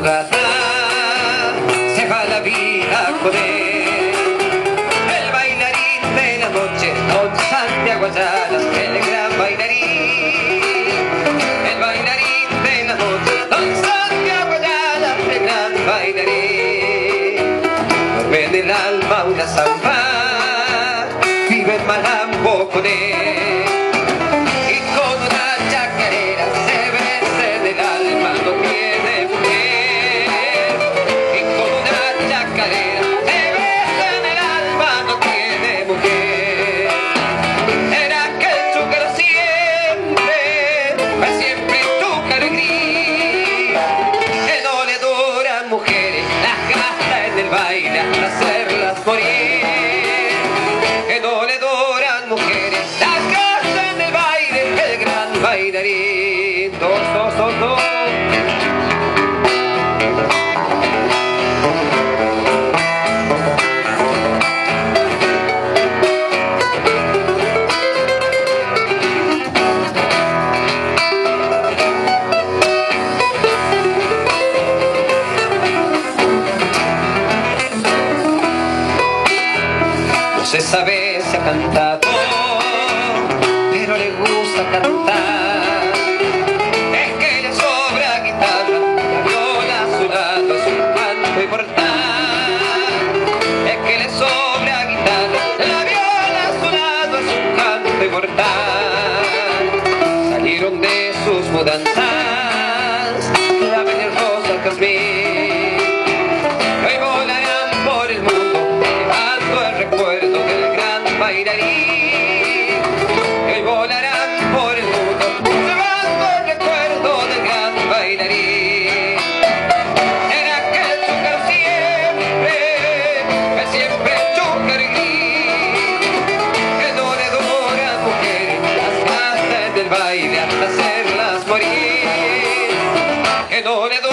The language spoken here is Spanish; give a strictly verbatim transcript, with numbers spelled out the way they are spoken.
madrugada se va la vida con él. El bailarín de la noche, don Santiago Ayala, el gran bailarín. El bailarín de la noche, don Santiago Ayala, el gran bailarín. Duerme en el alma una samba, vive en Malambo con él. Hacerlas morir, que no le duran mujeres, las casas en el baile, el gran bailarín. Dos, dos, dos, dos. No se sabe si ha cantado, pero le gusta cantar. Es que le sobra guitarra, la viola a su lado es un canto inmortal. Es que le sobra guitarra, la viola a su lado es un canto inmortal. Salieron de sus mudanzas, claveles rosa al jazmín. Hoy volarán por el mundo, llevando el recuerdo del gran bailarín. Hoy volarán por el mundo, llevando el recuerdo del gran bailarín. Era aquel chúcar siempre, que siempre chúcar gris, que no le duran mujeres las casas del baile hasta hacerlas morir, que no le duran